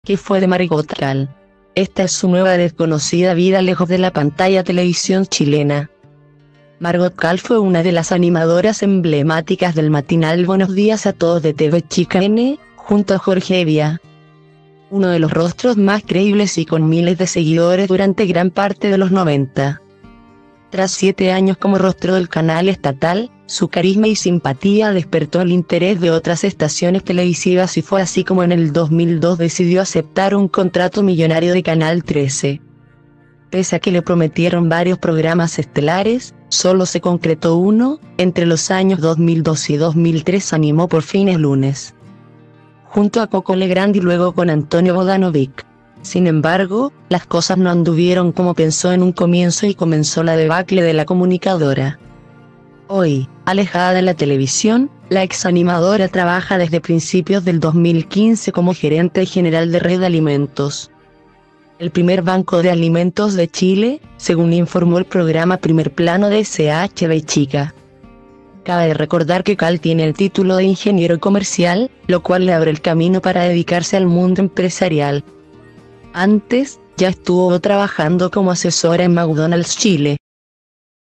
¿Qué fue de Margot Cal? Esta es su nueva desconocida vida lejos de la pantalla televisión chilena. Margot Cal fue una de las animadoras emblemáticas del matinal Buenos Días a Todos de TV Chica N, junto a Jorge Evia. Uno de los rostros más creíbles y con miles de seguidores durante gran parte de los 90. Tras 7 años como rostro del canal estatal, su carisma y simpatía despertó el interés de otras estaciones televisivas y fue así como en el 2002 decidió aceptar un contrato millonario de Canal 13. Pese a que le prometieron varios programas estelares, solo se concretó uno. Entre los años 2002 y 2003 animó Por fin es lunes, junto a Coco Legrand y luego con Antonio Vodanovic. Sin embargo, las cosas no anduvieron como pensó en un comienzo y comenzó la debacle de la comunicadora. Hoy, alejada de la televisión, la ex animadora trabaja desde principios del 2015 como gerente general de Red Alimentos, el primer banco de alimentos de Chile, según informó el programa Primer Plano de SHB Chica. Cabe recordar que Cal tiene el título de ingeniero comercial, lo cual le abre el camino para dedicarse al mundo empresarial. Antes, ya estuvo trabajando como asesora en McDonald's Chile.